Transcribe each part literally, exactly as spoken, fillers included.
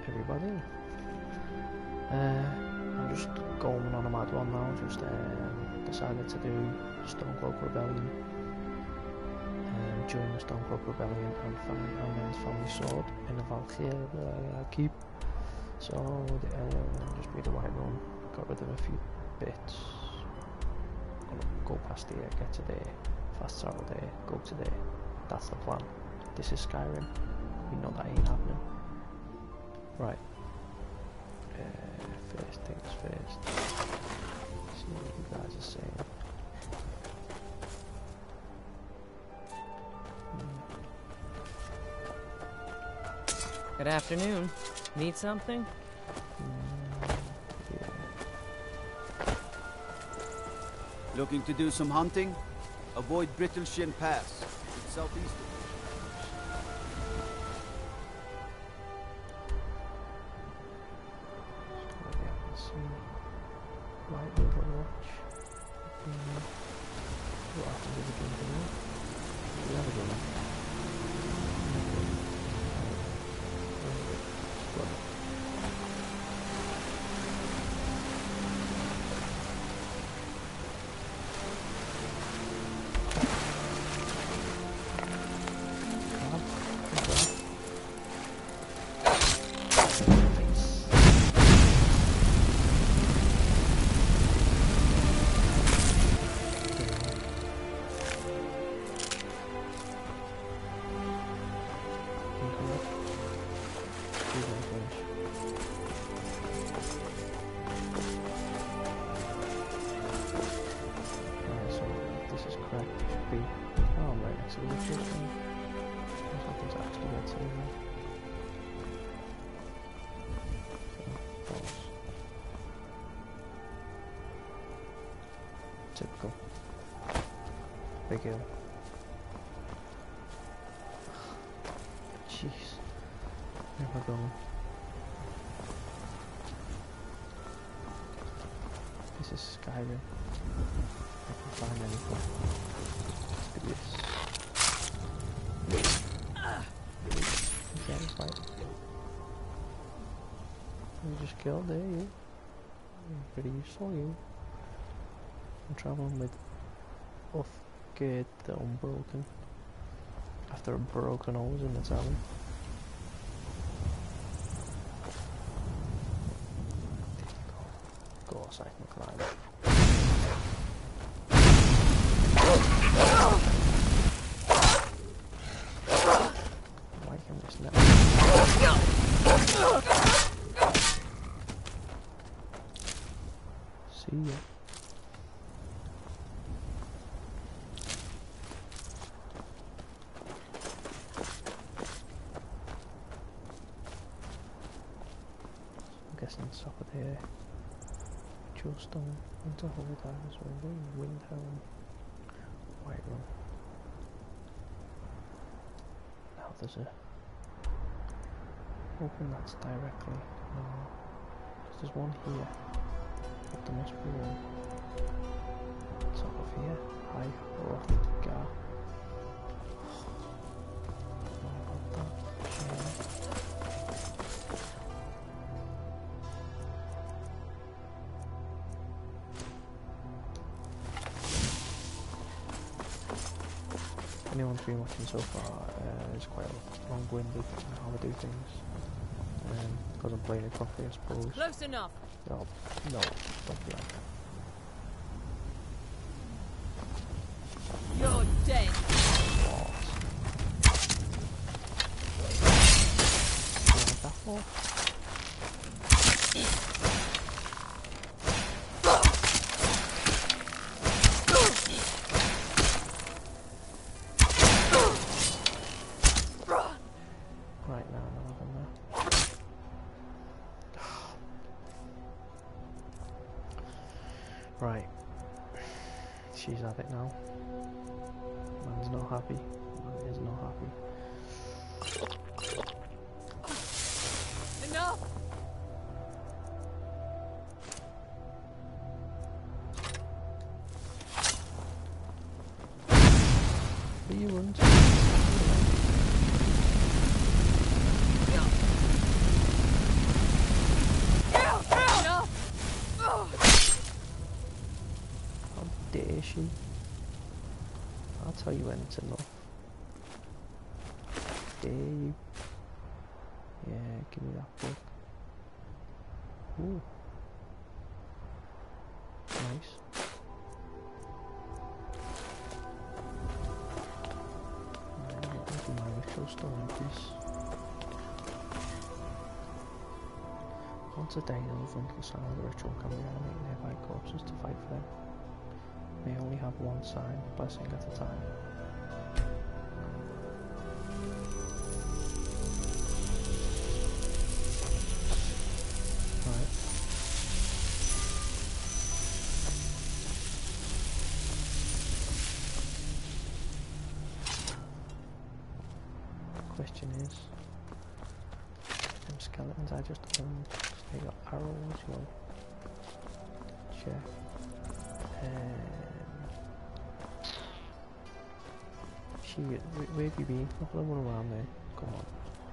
everybody. Uh, I'm just going on a mad one now, just um, decided to do Stormcloak Rebellion. Um, join the Stormcloak Rebellion and find Amren's family sword in the Valtheim uh, keep. So, uh, just made a white run, got rid of a few bits. Gonna go past here, get to there, fast travel there, go to there. That's the plan. This is Skyrim. We know that ain't happening. Right. Uh, first things first. See what you guys are saying. Hmm. Good afternoon. Need something? Mm, yeah. Looking to do some hunting? Avoid Brittleshin Pass. It's southeast. Typical. Big hill. Jeez. Where am I going? This is Skyrim. I can find anything. Let's do this. Okay, that's right. You just killed there, you. You're pretty useful, you. I'm traveling with off-gate the Unbroken after a broken hose in the town. Go, go so I can climb. I'm liking this now. See ya. Top of there, just on into hold as well. Windhelm, White Run. Now there's a open that's directly. No, there's one here. But there must be one. Top of here, High Rothgar. Anyone's been watching so far uh, is quite long-winded in how I do things. Um, because I'm playing it properly, I suppose. Close enough. No, no, don't be like that. You're dead. What? You like that for? Right, she's at it now. Man's not happy. Man is not happy. Enough! But you wouldn't. fishy. I'll tell you when it's enough. Dave. Yeah, give me that book. Ooh. Nice. I'll do my ritual still like this. Once a day, the fundamental sign of the ritual can reanimate nearby corpses to fight for them. May only have one sign, blessing at a time. Right. Question is, them skeletons I just owned, they got arrows, well, check. Um, she, where have you been? Not the one around there. Come on.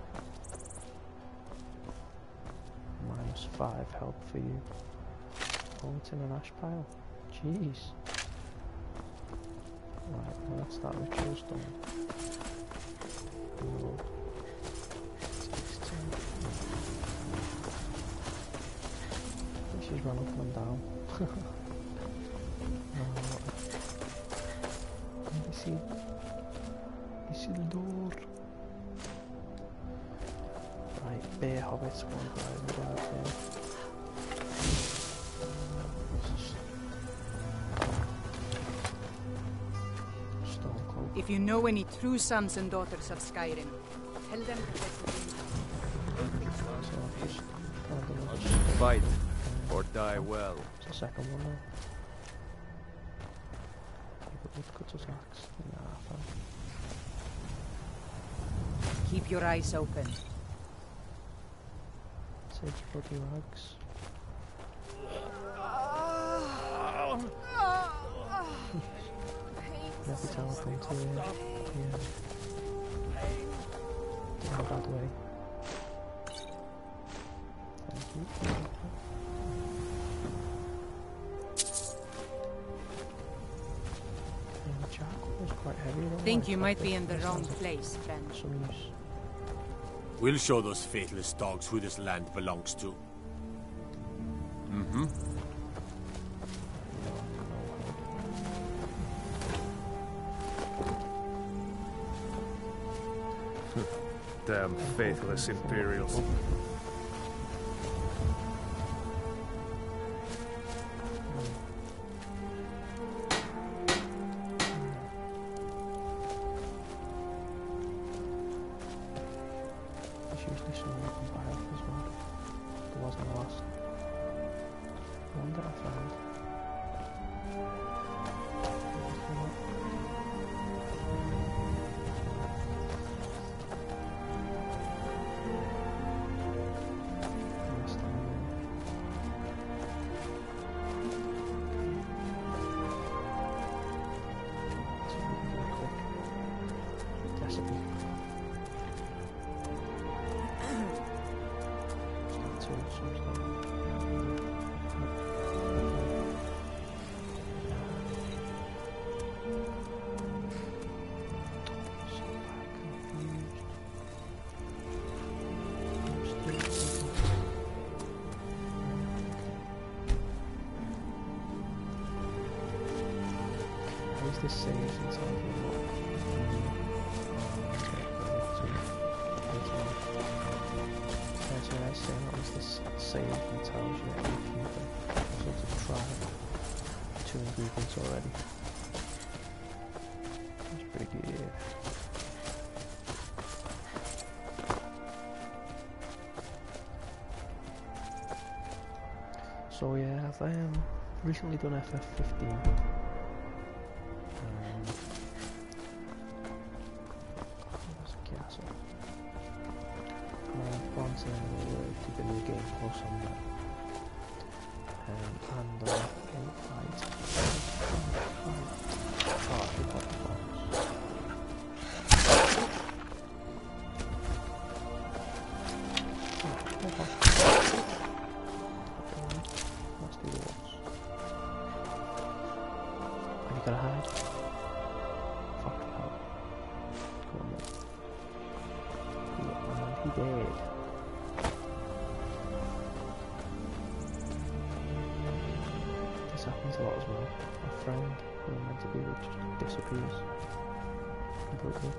Minus five help for you. Oh, it's in an ash pile. Jeez. Right, well that's that ritual stone. No. She's run up and down. Oh, you see, you see the door. Right, bear hobbits won't go over there. Stormcloak. If you know any true sons and daughters of Skyrim, tell them to let me know. Fight or die well. It's the second one now. Woodcutter's axe. Nah, fine. Keep your eyes open. Save your bloody rags. Every time I come to here, yeah. In a bad way. Thank you. Think you might be in the wrong place, friend. We'll show those faithless dogs who this land belongs to. Mm-hmm. Damn faithless Imperials. This saves inside the lock. That's what I was saying, that was this save and tells you if you've sort of tried two ingredients already. That's pretty good. So yeah, I've um, recently done F F fifteen. The new game plus on that um, and uh, right. Oh, I think that's the let's do the ones. And you dead. This happens a lot as well. A friend who I'm meant to be with just disappears completely.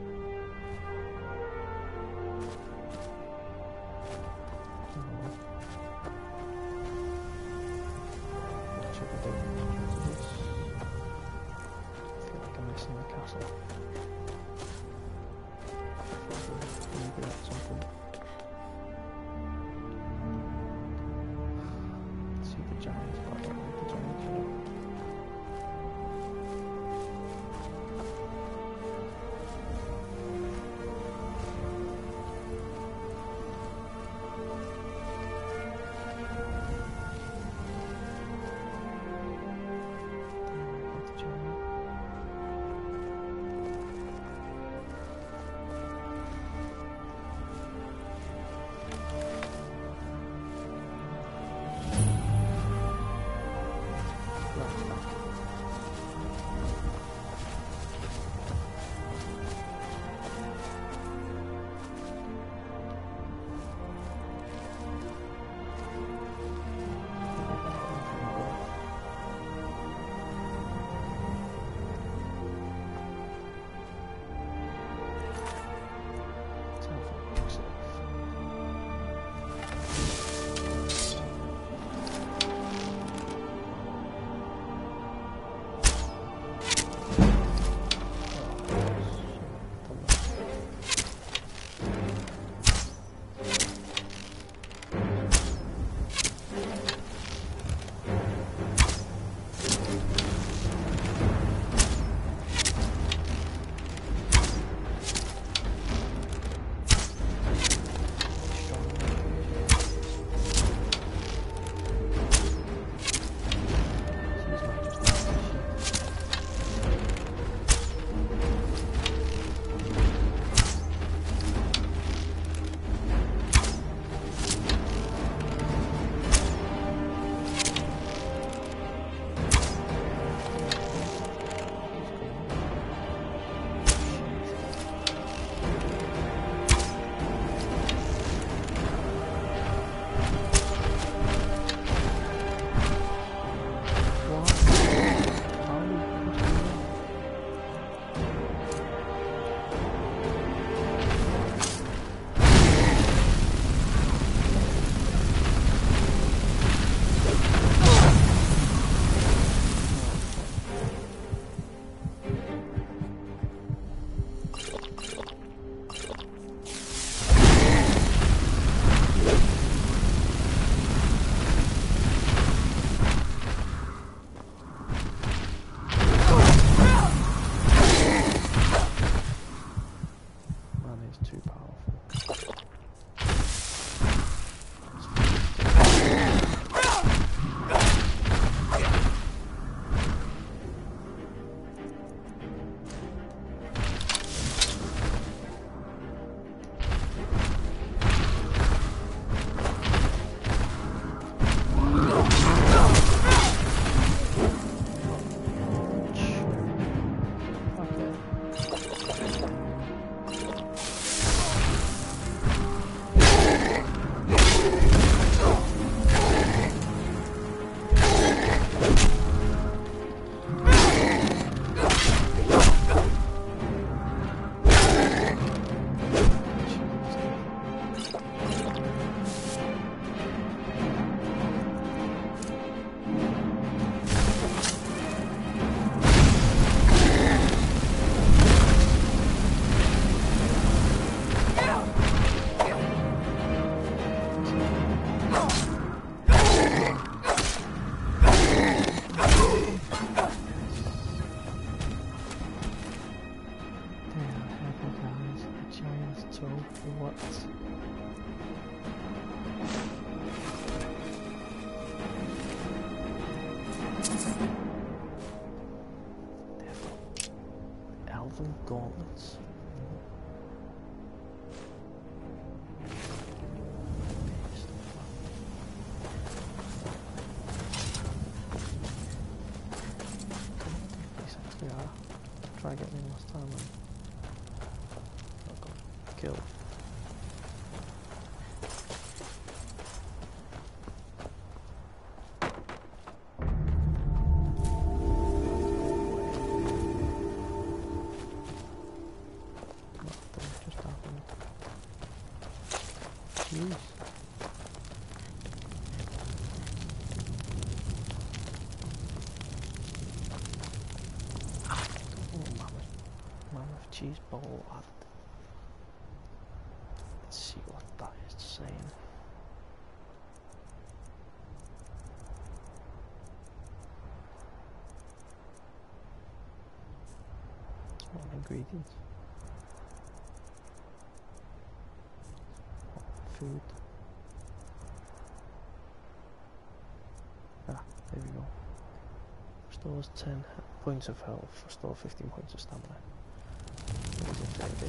Elven gauntlets. These actually are. Try getting me last time and I got killed. cheese bowl added. Let's see what that is saying. All ingredients. Food. Ah, there we go. Restores ten points of health, restore fifteen points of stamina. What is it there?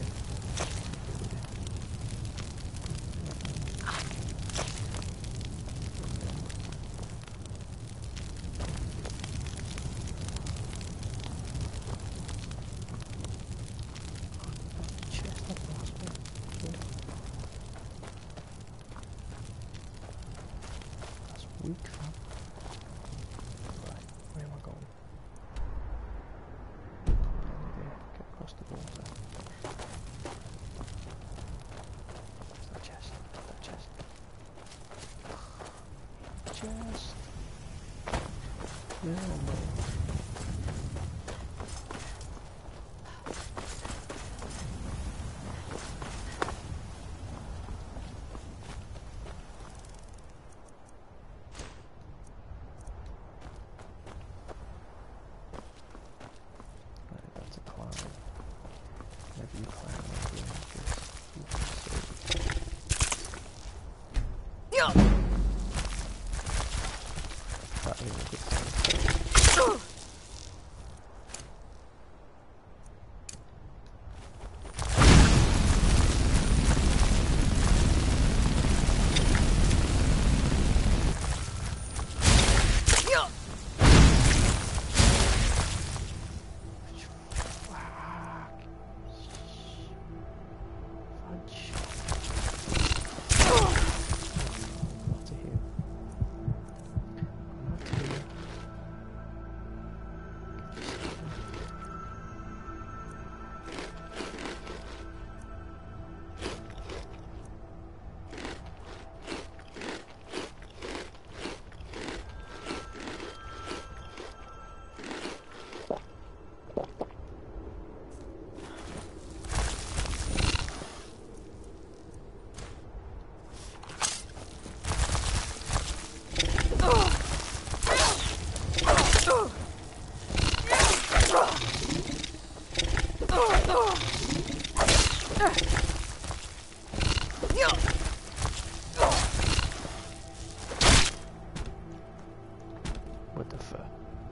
What the fuck?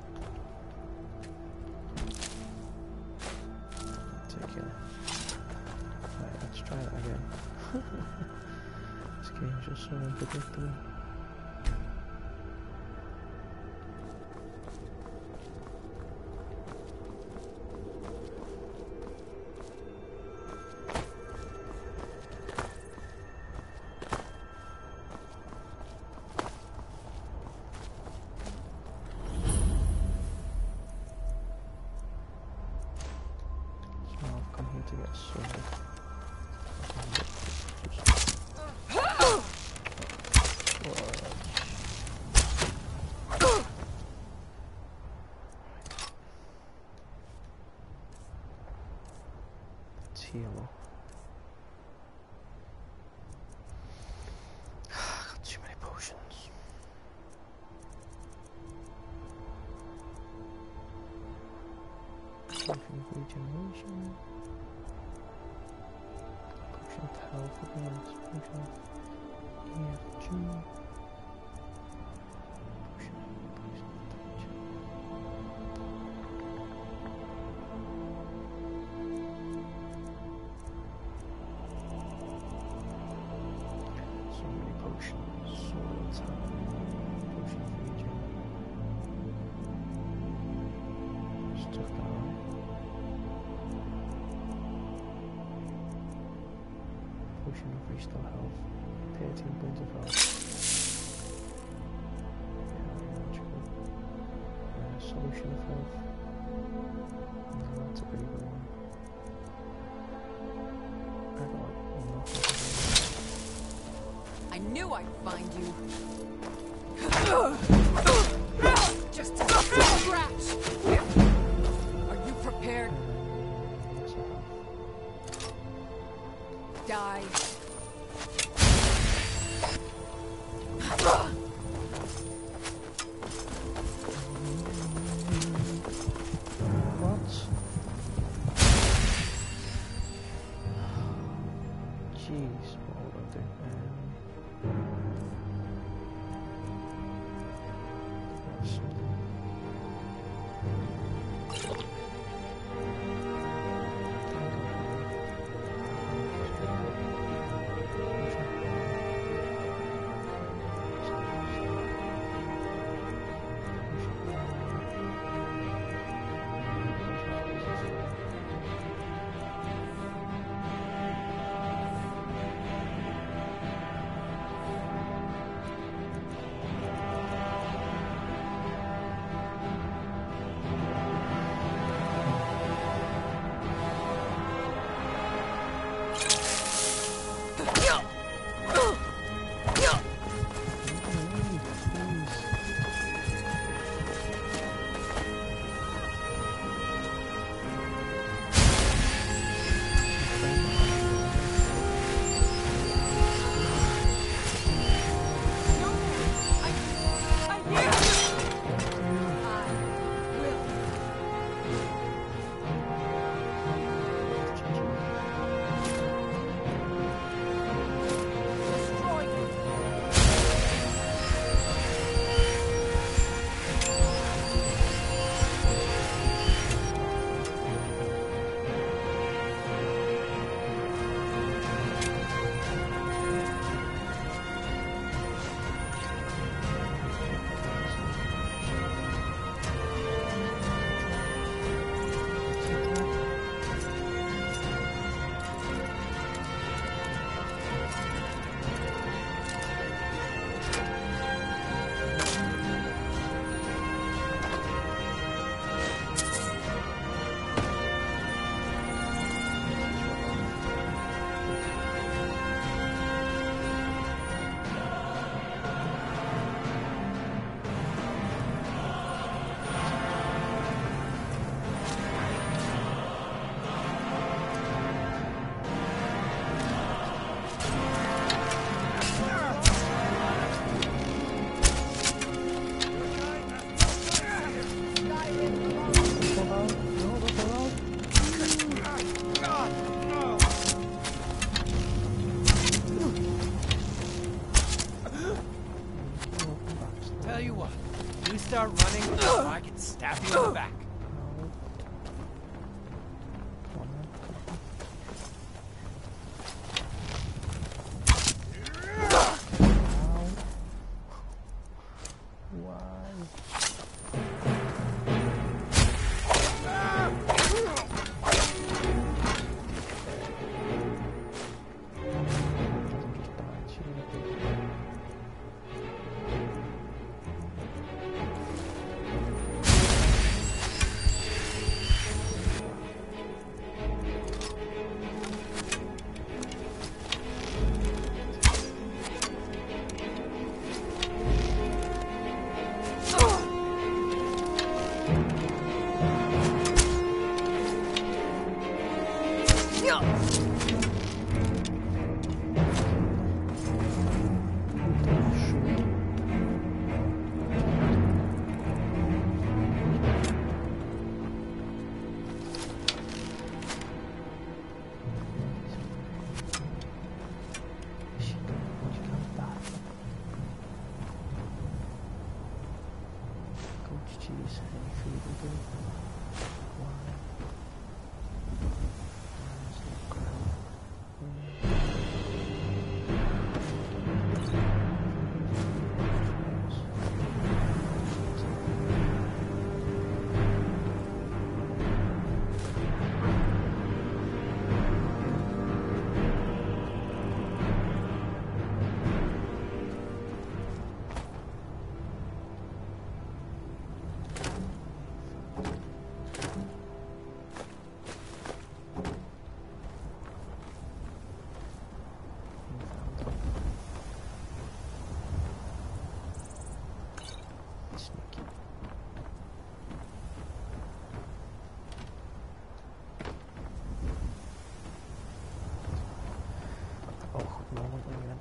Take it. Right, let's try that again. This game's just so unpredictable. Heal. Got too many potions. Potion of regeneration. Potion of health again. Potion of E F G. Potion of poison touch. Potions, soil time, potion of regen. Stuff going on. Potion of restore health, thirteen points of health. Yeah, uh, solution of health. No, that's a pretty good one. I got nothing. I knew I'd find you. Just a scratch. Are you prepared? Yes, I have. Die. What? Jeez, what would I do? Um, that's something. Start running, so I can stab you in the back.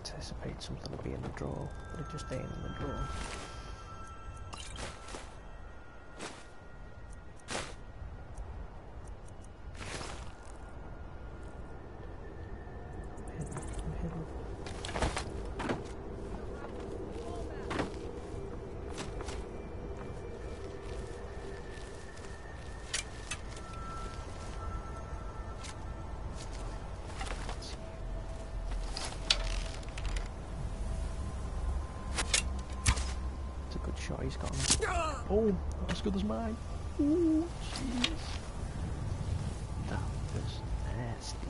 anticipate something will be in the drawer, but it just ain't in the drawer. Shot he's got him. Oh, not as good as mine. Ooh, jeez. That was nasty.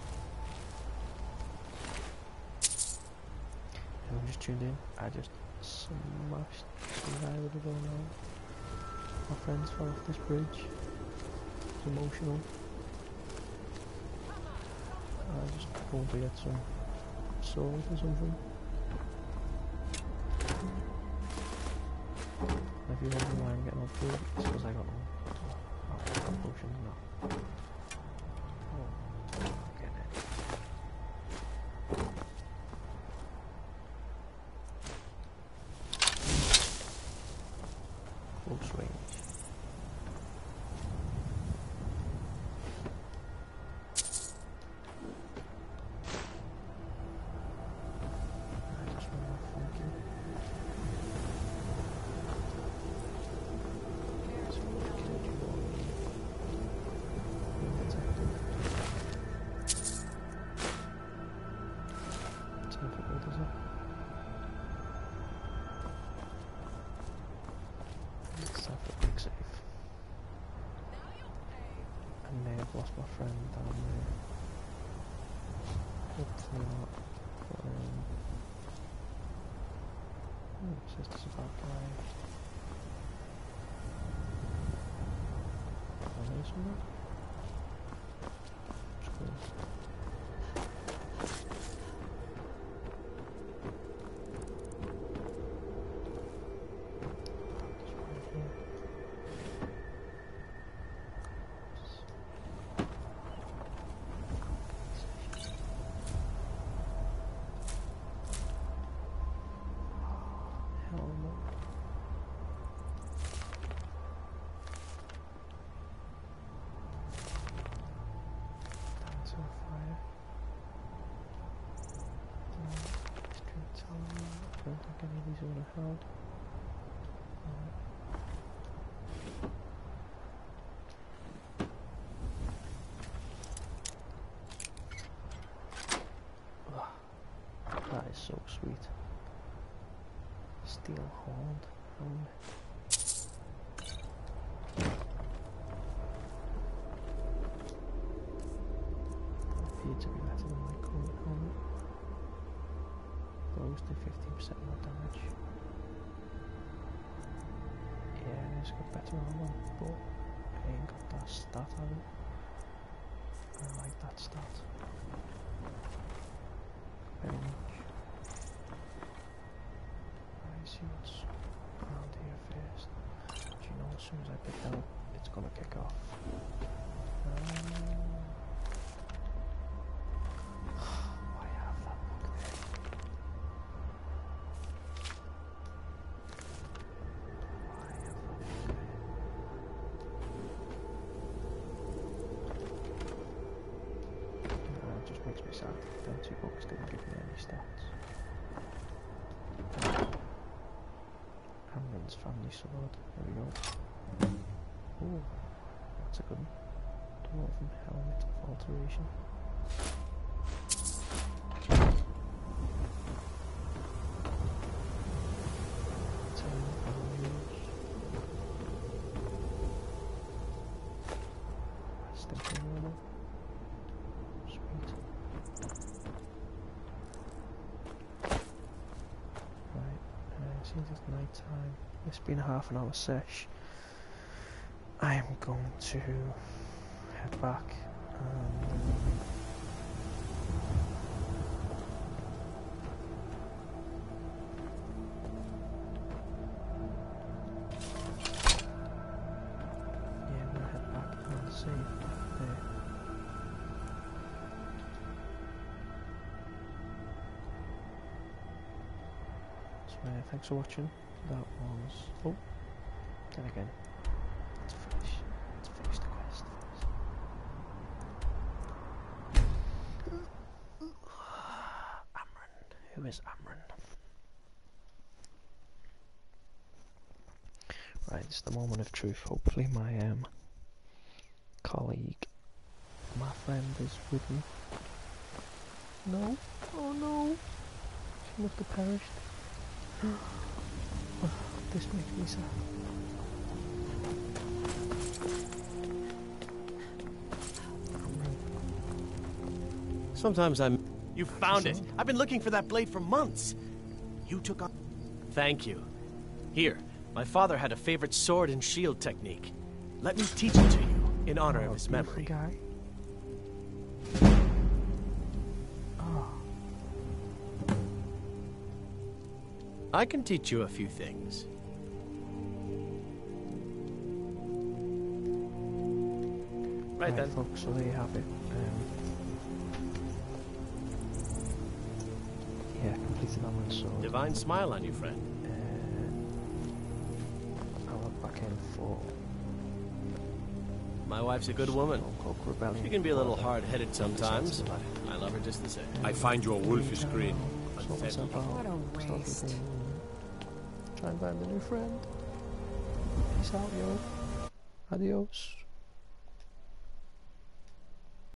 Anyone just tuned in? I just smashed some guy with a door now. My friends fell off this bridge. It was emotional. I just going to get some salt or something. If you wonder why I'm getting all food, it's because I got no oh, I got potions now. Oh, I'm getting it. Close range. I just want more funky. Lost my friend down there. Hopefully not. But, um, oh, it says there's a bad guy. Are there somewhere? It's close. I don't think any of these are going to hold. Uh, that is so sweet. Steel horned helmet. Appear to be better than my current helmet. Those do fifteen percent more damage. Yeah, it's got better armor, but I ain't got that stat on it. I like that stat very much. I see what's around here first. Do you know, as soon as I pick that up, it's gonna kick off. Um, Them two books didn't give me any stats. Amren's family sword. There we go. Ooh, that's a good one. Dwarven helmet of alteration. It's night time. It's been a half an hour sesh. I am going to head back and yeah, I'm gonna head back and save there. uh, thanks for watching. That was... Oh, then again. Let's finish, let's finish the quest first. Amren. Who is Amren? Right, it's the moment of truth. Hopefully my um, colleague, my friend is with me. No? Oh no! She must have perished. Oh, this makes me sad. Sometimes I'm... You found it! I've been looking for that blade for months! You took on... Thank you. Here, my father had a favorite sword and shield technique. Let me teach it to you, in honor Oh, of his beautiful memory. guy. Oh. I can teach you a few things. Right, Right then. folks, so there you have it. Um, yeah, completed Amren's sword. Divine smile on you, friend. Uh, I'll look back in for My wife's a good woman. Stormcloak Rebellion. She can be a little hard-headed sometimes. I love her just the same. I find your wolfish grin Sort myself out. What a Start waste. looking, try and find a new friend. Peace out, yo. Adios.